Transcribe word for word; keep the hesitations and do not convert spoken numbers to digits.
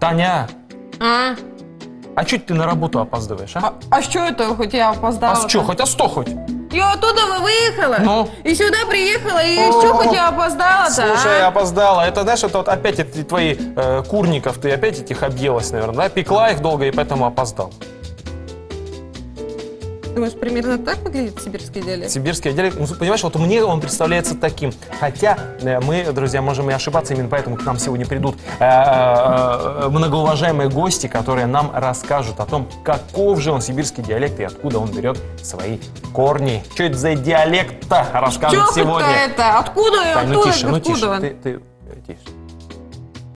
Таня, А? а чё ты на работу опаздываешь, а? А, а что это, хоть я опоздала? А что, хоть, а сто хоть? Я оттуда выехала, Ну? и сюда приехала, и что, хоть я опоздала-то, Слушай, а? опоздала. Это, знаешь, это вот опять эти твои э, курников, ты опять этих объелась, наверное, да? Пекла их долго и поэтому опоздал. Думаешь, примерно так выглядит сибирский диалект? Сибирский диалект, ну, понимаешь, вот мне он представляется таким. Хотя э, мы, друзья, можем и ошибаться, именно поэтому к нам сегодня придут э, э, многоуважаемые гости, которые нам расскажут о том, каков же он сибирский диалект и откуда он берет свои корни. Что это за диалект-то, расскажут Чё сегодня. это? Откуда, Тань, ну откуда, тише, ну откуда тише, он? ты, ты, тише.